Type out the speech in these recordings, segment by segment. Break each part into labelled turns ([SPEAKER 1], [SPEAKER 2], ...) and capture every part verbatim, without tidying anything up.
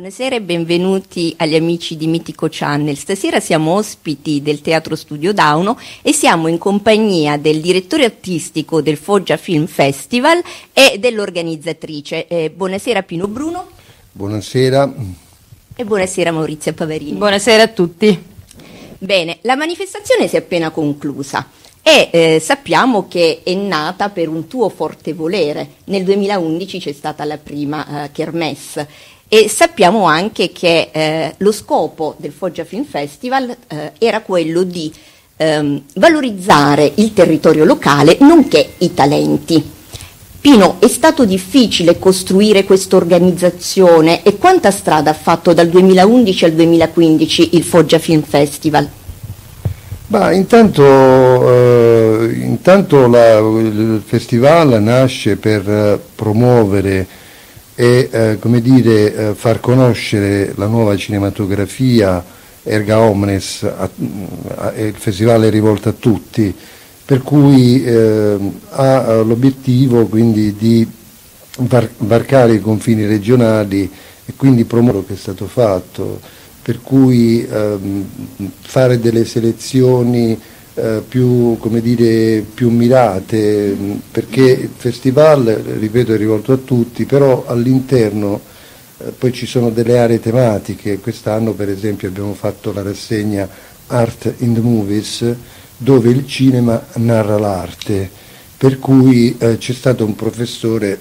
[SPEAKER 1] Buonasera e benvenuti agli amici di Mitico Channel. Stasera siamo ospiti del Teatro Studio Dauno e siamo in compagnia del direttore artistico del Foggia Film Festival e dell'organizzatrice. Eh, buonasera Pino Bruno.
[SPEAKER 2] Buonasera.
[SPEAKER 1] E buonasera Maurizio Pavarini.
[SPEAKER 3] Buonasera a tutti.
[SPEAKER 1] Bene, la manifestazione si è appena conclusa e eh, sappiamo che è nata per un tuo forte volere. Nel duemilaundici c'è stata la prima eh, Kermesse. E sappiamo anche che eh, lo scopo del Foggia Film Festival eh, era quello di ehm, valorizzare il territorio locale nonché i talenti. Pino, è stato difficile costruire questa organizzazione e quanta strada ha fatto dal duemilaundici al duemilaquindici il Foggia Film Festival?
[SPEAKER 2] Bah, intanto eh, intanto la, il festival nasce per eh, promuovere e eh, come dire, eh, far conoscere la nuova cinematografia erga omnes, a, a, il festival è rivolto a tutti, per cui eh, ha l'obiettivo quindi di var, varcare i confini regionali e quindi promuovere quello che è stato fatto, per cui ehm, fare delle selezioni eh, più, come dire, più mirate, perché il festival, ripeto, è rivolto a tutti, però all'interno eh, poi ci sono delle aree tematiche. Quest'anno per esempio abbiamo fatto la rassegna Art in the Movies, dove il cinema narra l'arte, per cui eh, c'è stato un professore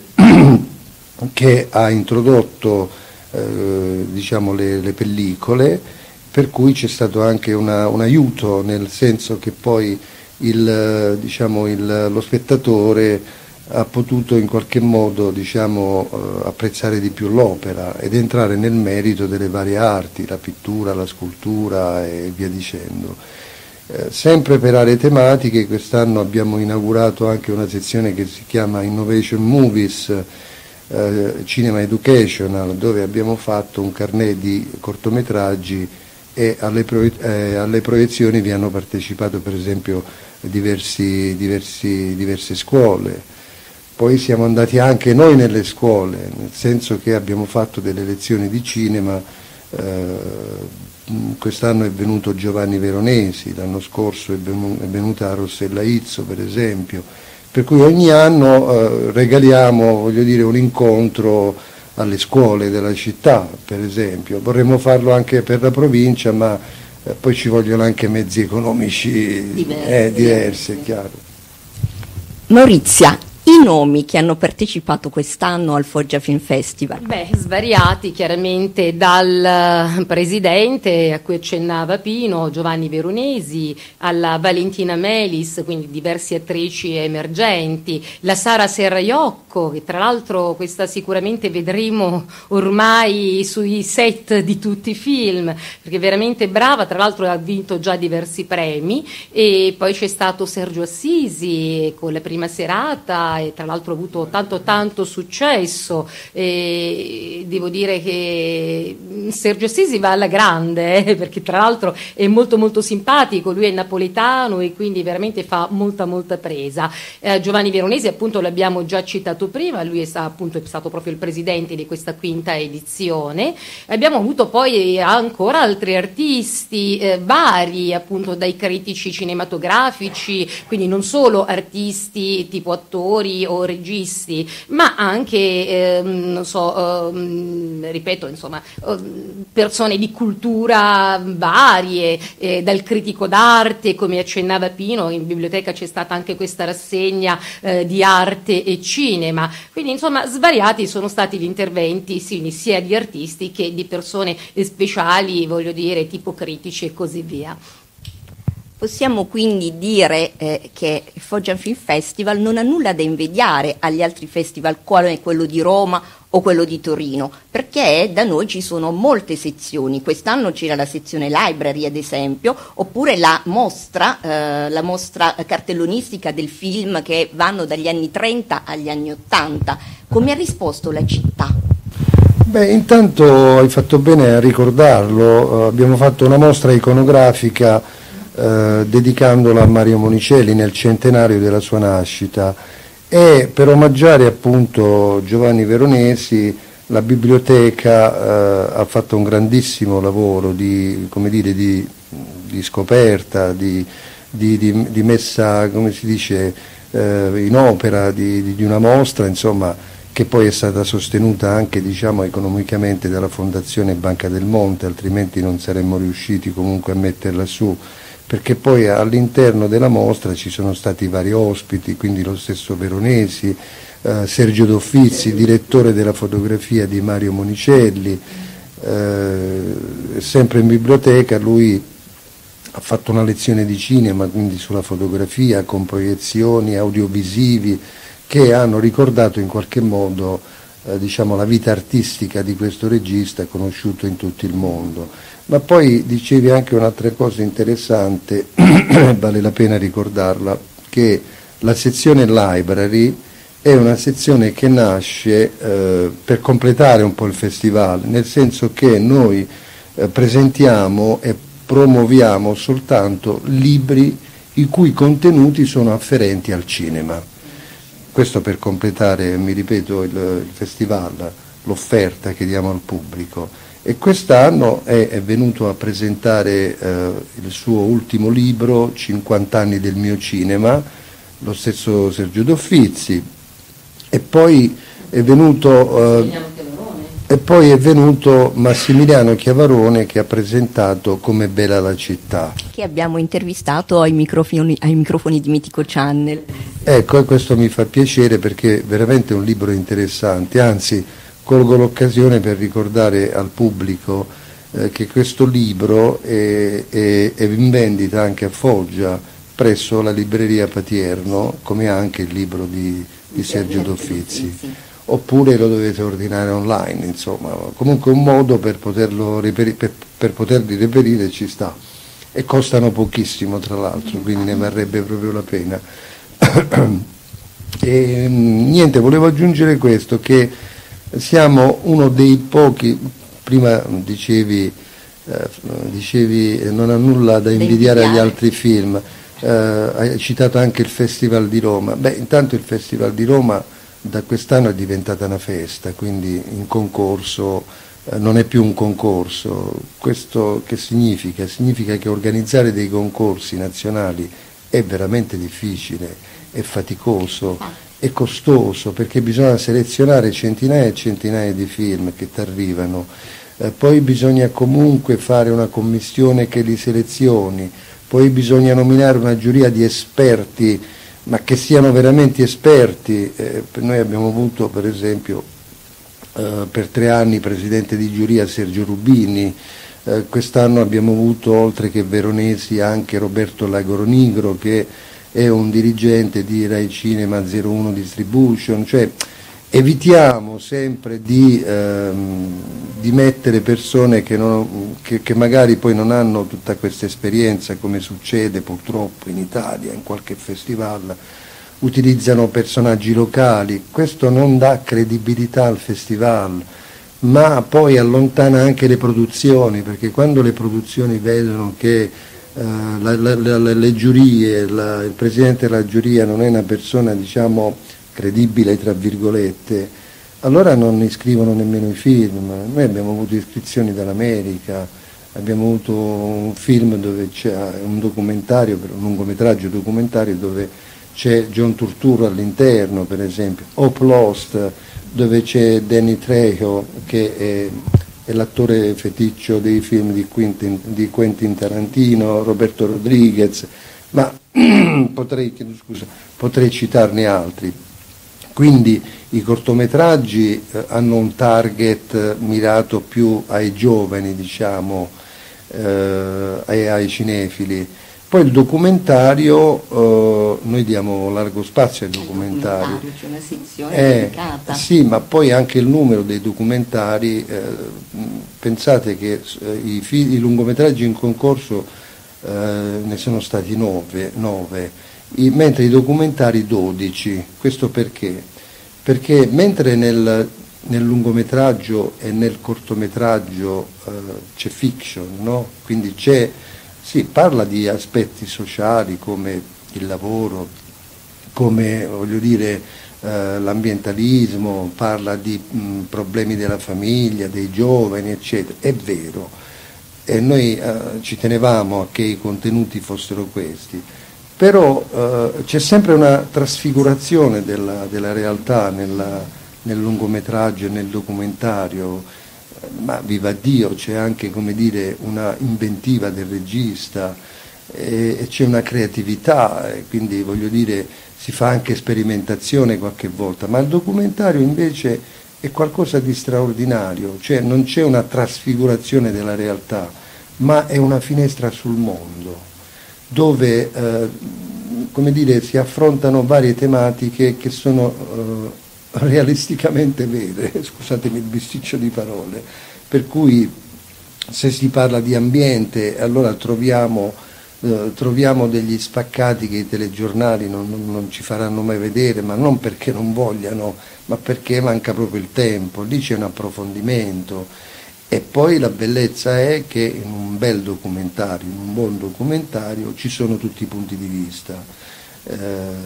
[SPEAKER 2] che ha introdotto eh, diciamo le, le pellicole, per cui c'è stato anche una, un aiuto, nel senso che poi il, diciamo, il, lo spettatore ha potuto in qualche modo, diciamo, eh, apprezzare di più l'opera ed entrare nel merito delle varie arti, la pittura, la scultura e via dicendo. Eh, sempre per aree tematiche, quest'anno abbiamo inaugurato anche una sezione che si chiama Innovation Movies, eh, Cinema Educational, dove abbiamo fatto un carnet di cortometraggi e alle, proie- eh, alle proiezioni vi hanno partecipato per esempio diversi, diversi, diverse scuole. Poi siamo andati anche noi nelle scuole, nel senso che abbiamo fatto delle lezioni di cinema. Eh, quest'anno è venuto Giovanni Veronesi, l'anno scorso è, venu- è venuta Rossella Izzo per esempio, per cui ogni anno eh, regaliamo, voglio dire, un incontro alle scuole della città, per esempio. Vorremmo farlo anche per la provincia, ma eh, poi ci vogliono anche mezzi economici diversi, eh, diversi è chiaro.
[SPEAKER 1] Maurizia, i nomi che hanno partecipato quest'anno al Foggia Film Festival?
[SPEAKER 3] Beh, svariati, chiaramente dal presidente a cui accennava Pino, Giovanni Veronesi, alla Valentina Melis, quindi diverse attrici emergenti, la Sara Serraiocco, che tra l'altro questa sicuramente vedremo ormai sui set di tutti i film, perché è veramente brava, tra l'altro ha vinto già diversi premi, e poi c'è stato Sergio Assisi con la prima serata, e tra l'altro ha avuto tanto tanto successo, e devo dire che Sergio Assisi va alla grande, eh, perché tra l'altro è molto molto simpatico, lui è napoletano e quindi veramente fa molta molta presa. eh, Giovanni Veronesi appunto l'abbiamo già citato prima, lui è, appunto, è stato proprio il presidente di questa quinta edizione. Abbiamo avuto poi ancora altri artisti eh, vari, appunto dai critici cinematografici, quindi non solo artisti tipo attori o registi, ma anche ehm, non so, ehm, ripeto, insomma, ehm, persone di cultura varie, eh, dal critico d'arte, come accennava Pino, in biblioteca c'è stata anche questa rassegna eh, di arte e cinema, quindi insomma svariati sono stati gli interventi sì, sia di artisti che di persone speciali, voglio dire, tipo critici e così via.
[SPEAKER 1] Possiamo quindi dire eh, che il Foggia Film Festival non ha nulla da invidiare agli altri festival come quello di Roma o quello di Torino, perché da noi ci sono molte sezioni. Quest'anno c'era la sezione library ad esempio, oppure la mostra, eh, la mostra cartellonistica del film che vanno dagli anni trenta agli anni ottanta. Come ha risposto la città?
[SPEAKER 2] Beh, intanto hai fatto bene a ricordarlo, uh, abbiamo fatto una mostra iconografica Eh, dedicandola a Mario Monicelli nel centenario della sua nascita, e per omaggiare appunto Giovanni Veronesi La biblioteca eh, ha fatto un grandissimo lavoro di, come dire, di, di scoperta, di, di, di, di messa, come si dice, eh, in opera di, di una mostra, insomma, che poi è stata sostenuta anche, diciamo, economicamente dalla Fondazione Banca del Monte, altrimenti non saremmo riusciti comunque a metterla su, perché poi all'interno della mostra ci sono stati vari ospiti, quindi lo stesso Veronesi, eh, Sergio Doffizzi, direttore della fotografia di Mario Monicelli, eh, sempre in biblioteca. Lui ha fatto una lezione di cinema, quindi sulla fotografia, con proiezioni audiovisivi che hanno ricordato in qualche modo eh, diciamo, la vita artistica di questo regista conosciuto in tutto il mondo. Ma poi dicevi anche un'altra cosa interessante, vale la pena ricordarla, che la sezione library è una sezione che nasce eh, per completare un po' il festival, nel senso che noi eh, presentiamo e promuoviamo soltanto libri i cui contenuti sono afferenti al cinema. Questo per completare, mi ripeto, il, il festival, l'offerta che diamo al pubblico. E quest'anno è, è venuto a presentare eh, il suo ultimo libro, cinquanta anni del mio cinema, lo stesso Sergio Doffizzi, e poi è venuto, eh, e poi è venuto Massimiliano Chiavarone, che ha presentato Com'è bella la città,
[SPEAKER 1] che abbiamo intervistato ai microfoni, ai microfoni di Mitico Channel.
[SPEAKER 2] Ecco, e questo mi fa piacere perché è veramente un libro interessante, anzi colgo l'occasione per ricordare al pubblico eh, che questo libro è, è, è in vendita anche a Foggia presso la libreria Patierno, come anche il libro di, di Sergio Doffizzi, oppure lo dovete ordinare online, insomma, comunque un modo per, poterlo reperi, per, per poterli reperire ci sta, e costano pochissimo tra l'altro, quindi ne varrebbe proprio la pena. E, niente, volevo aggiungere questo, che siamo uno dei pochi, prima dicevi, eh, dicevi non ha nulla da invidiare agli altri film, eh, hai citato anche il Festival di Roma. Beh, intanto il Festival di Roma da quest'anno è diventata una festa, quindi in concorso eh, non è più un concorso. Questo che significa? Significa che organizzare dei concorsi nazionali è veramente difficile, è faticoso, è costoso, perché bisogna selezionare centinaia e centinaia di film che ti arrivano, eh, poi bisogna comunque fare una commissione che li selezioni, poi bisogna nominare una giuria di esperti, ma che siano veramente esperti. Eh, noi abbiamo avuto per esempio eh, per tre anni presidente di giuria Sergio Rubini, eh, quest'anno abbiamo avuto, oltre che Veronesi, anche Roberto Lagoronigro, che è un dirigente di Rai Cinema zero uno Distribution. Cioè evitiamo sempre di, ehm, di mettere persone che, non, che, che magari poi non hanno tutta questa esperienza, come succede purtroppo in Italia, in qualche festival utilizzano personaggi locali. Questo non dà credibilità al festival, ma poi allontana anche le produzioni, perché quando le produzioni vedono che Uh, la, la, la, le giurie, la, il presidente della giuria non è una persona, diciamo, credibile tra virgolette, allora non iscrivono nemmeno i film. Noi abbiamo avuto iscrizioni dall'America, abbiamo avuto un film dove c'è un documentario, un lungometraggio documentario dove c'è John Turturro all'interno, per esempio, Hope Lost, dove c'è Danny Trejo, che è è l'attore feticcio dei film di Quentin, di Quentin Tarantino, Roberto Rodriguez, ma potrei, scusa, potrei citarne altri. Quindi i cortometraggi eh, hanno un target mirato più ai giovani, diciamo, eh, ai, ai cinefili. Poi il documentario, eh, noi diamo largo spazio ai documentari.
[SPEAKER 1] documentario c'è una sezione
[SPEAKER 2] eh,
[SPEAKER 1] dedicata.
[SPEAKER 2] Sì, ma poi anche il numero dei documentari, eh, pensate che eh, i, fi- i lungometraggi in concorso eh, ne sono stati nove, nove i, mentre i documentari dodici. Questo perché? Perché mentre nel, nel lungometraggio e nel cortometraggio eh, c'è fiction, no? Quindi c'è, sì, parla di aspetti sociali come il lavoro, come, voglio dire, eh, l'ambientalismo, parla di mh, problemi della famiglia, dei giovani, eccetera. È vero, e noi eh, ci tenevamo a che i contenuti fossero questi, però eh, c'è sempre una trasfigurazione della, della realtà nella, nel lungometraggio e nel documentario, eh, ma viva Dio, c'è anche, come dire, una inventiva del regista, e, e c'è una creatività, e quindi voglio dire si fa anche sperimentazione qualche volta, ma il documentario invece è qualcosa di straordinario, cioè non c'è una trasfigurazione della realtà, ma è una finestra sul mondo, dove eh, come dire, si affrontano varie tematiche che sono eh, realisticamente vere, scusatemi il bisticcio di parole, per cui se si parla di ambiente allora troviamo, eh, troviamo degli spaccati che i telegiornali non, non, non ci faranno mai vedere, ma non perché non vogliano, ma perché manca proprio il tempo, lì c'è un approfondimento. E poi la bellezza è che in un bel documentario, in un buon documentario, ci sono tutti i punti di vista. Eh,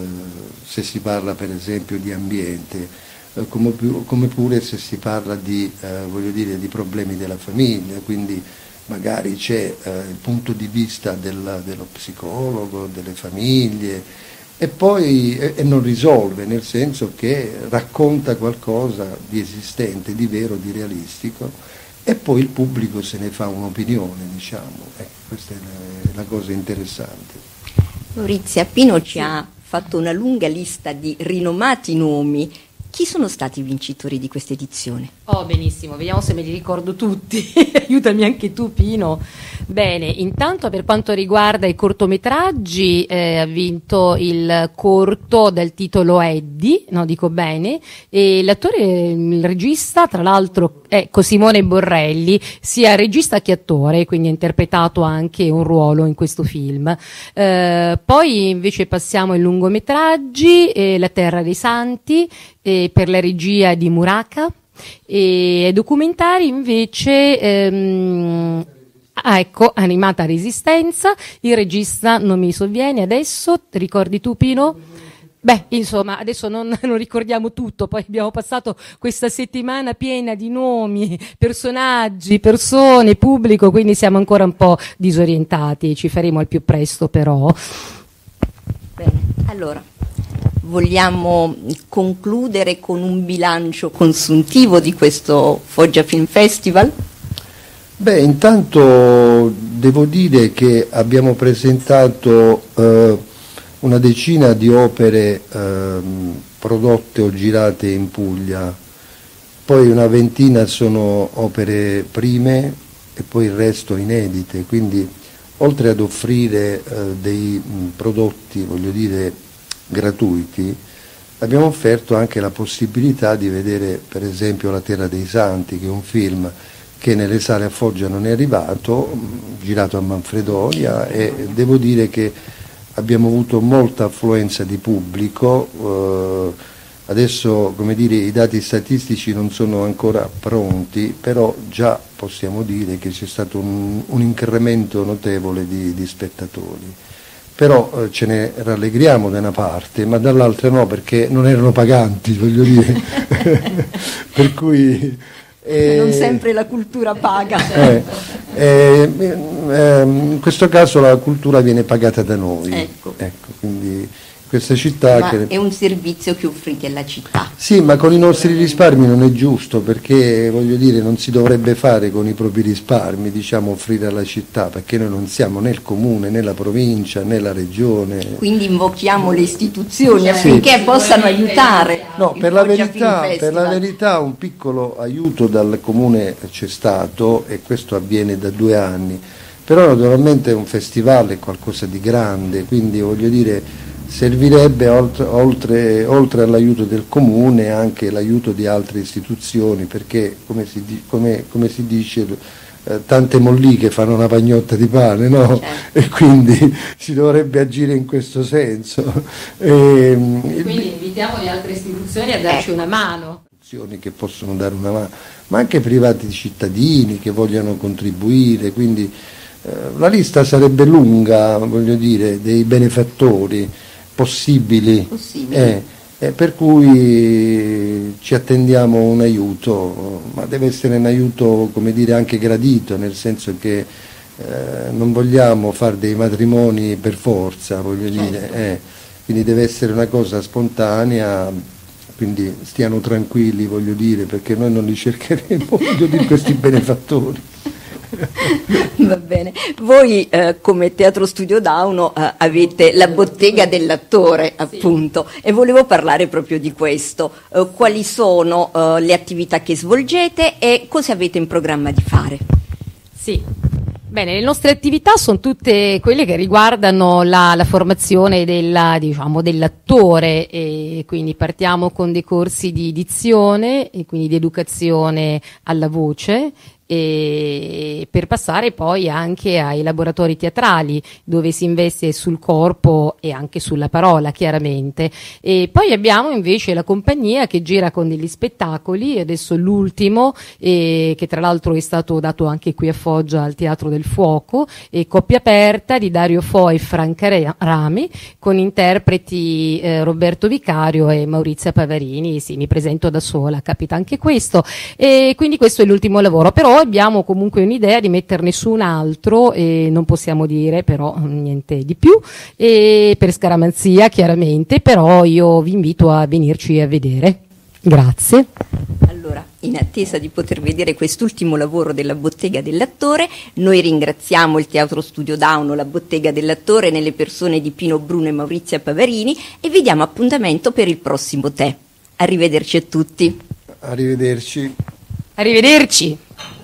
[SPEAKER 2] se si parla per esempio di ambiente, eh, come, come pure se si parla di, eh, voglio dire, di problemi della famiglia, quindi magari c'è eh, il punto di vista del, dello psicologo, delle famiglie, e poi e, e non risolve, nel senso che racconta qualcosa di esistente, di vero, di realistico, e poi il pubblico se ne fa un'opinione, diciamo. Ecco, questa è la, la cosa interessante.
[SPEAKER 1] Maurizia Pino ci ha fatto una lunga lista di rinomati nomi. Chi sono stati i vincitori di questa edizione?
[SPEAKER 3] Oh, benissimo, vediamo se me li ricordo tutti. Aiutami anche tu, Pino. Bene, intanto per quanto riguarda i cortometraggi, eh, ha vinto il corto del titolo Eddie, no, dico bene, e l'attore, il regista, tra l'altro è Cosimone Borrelli, sia regista che attore, quindi ha interpretato anche un ruolo in questo film. Eh, poi invece passiamo ai lungometraggi, eh, La Terra dei Santi, eh, per la regia di Muraka, e documentari invece ehm, ah, ecco, Animata Resistenza, il regista non mi sovviene adesso, ti ricordi tu, Pino? Beh, insomma, adesso non, non ricordiamo tutto, poi abbiamo passato questa settimana piena di nomi, personaggi, persone, pubblico, quindi siamo ancora un po' disorientati, ci faremo al più presto però.
[SPEAKER 1] Bene, allora vogliamo concludere con un bilancio consuntivo di questo Foggia Film Festival?
[SPEAKER 2] Beh, intanto devo dire che abbiamo presentato eh, una decina di opere eh, prodotte o girate in Puglia, poi una ventina sono opere prime e poi il resto inedite, quindi oltre ad offrire eh, dei mh, prodotti, voglio dire, gratuiti, abbiamo offerto anche la possibilità di vedere per esempio La Terra dei Santi, che è un film che nelle sale a Foggia non è arrivato, girato a Manfredonia, e devo dire che abbiamo avuto molta affluenza di pubblico. Eh, adesso, come dire, i dati statistici non sono ancora pronti, però già possiamo dire che c'è stato un, un incremento notevole di, di spettatori. Però eh, ce ne rallegriamo da una parte, ma dall'altra no, perché non erano paganti, voglio dire. Per cui
[SPEAKER 1] eh, non sempre la cultura paga.
[SPEAKER 2] Eh, eh, eh, in questo caso la cultura viene pagata da noi.
[SPEAKER 1] Ecco.
[SPEAKER 2] Ecco, quindi questa città
[SPEAKER 1] ma
[SPEAKER 2] che...
[SPEAKER 1] è un servizio che offrite alla città.
[SPEAKER 2] Sì, ma con i nostri risparmi non è giusto, perché voglio dire non si dovrebbe fare con i propri risparmi, diciamo, offrire alla città, perché noi non siamo né il comune, né la provincia, né la regione.
[SPEAKER 1] Quindi invochiamo le istituzioni affinché sì. possano aiutare.
[SPEAKER 2] No, per la, verità, per la verità un piccolo aiuto dal comune c'è stato, e questo avviene da due anni, però naturalmente un festival è qualcosa di grande, quindi voglio dire servirebbe oltre, oltre, oltre all'aiuto del comune anche l'aiuto di altre istituzioni, perché come si, come, come si dice eh, tante molliche fanno una pagnotta di pane, no? Certo. E quindi si dovrebbe agire in questo senso. E,
[SPEAKER 3] quindi invitiamo le altre istituzioni a darci una mano.
[SPEAKER 2] Che possono dare una mano, ma anche privati cittadini che vogliano contribuire, quindi eh, la lista sarebbe lunga, voglio dire, dei benefattori possibili,
[SPEAKER 1] possibili.
[SPEAKER 2] Eh, Eh, per cui ci attendiamo un aiuto, ma deve essere un aiuto, come dire, anche gradito, nel senso che eh, non vogliamo fare dei matrimoni per forza, voglio
[SPEAKER 1] certo.
[SPEAKER 2] dire, eh, quindi deve essere una cosa spontanea, quindi stiano tranquilli, voglio dire, perché noi non li cercheremo, voglio dire, questi benefattori.
[SPEAKER 1] Va bene, voi eh, come Teatro Studio Dauno eh, avete la bottega dell'attore, appunto, sì. E volevo parlare proprio di questo. Eh, quali sono eh, le attività che svolgete e cosa avete in programma di fare?
[SPEAKER 3] Sì. Bene, le nostre attività sono tutte quelle che riguardano la, la formazione della, diciamo, dell'attore, e quindi partiamo con dei corsi di dizione e quindi di educazione alla voce, e per passare poi anche ai laboratori teatrali dove si investe sul corpo e anche sulla parola, chiaramente. E poi abbiamo invece la compagnia che gira con degli spettacoli, adesso l'ultimo eh, che tra l'altro è stato dato anche qui a Foggia al Teatro del Fuoco, e Coppia Aperta di Dario Fo e Franca Rami, con interpreti eh, Roberto Vicario e Maurizia Pavarini. Sì, mi presento da sola, capita anche questo, e quindi questo è l'ultimo lavoro, però abbiamo comunque un'idea di metterne su un altro e non possiamo dire però niente di più, e per scaramanzia chiaramente, però io vi invito a venirci a vedere. Grazie.
[SPEAKER 1] Allora, in attesa di poter vedere quest'ultimo lavoro della Bottega dell'Attore, noi ringraziamo il Teatro Studio Dauno, la Bottega dell'Attore nelle persone di Pino Bruno e Maurizia Pavarini, e vi diamo appuntamento per il prossimo tè. Arrivederci a tutti.
[SPEAKER 2] Arrivederci.
[SPEAKER 3] Arrivederci.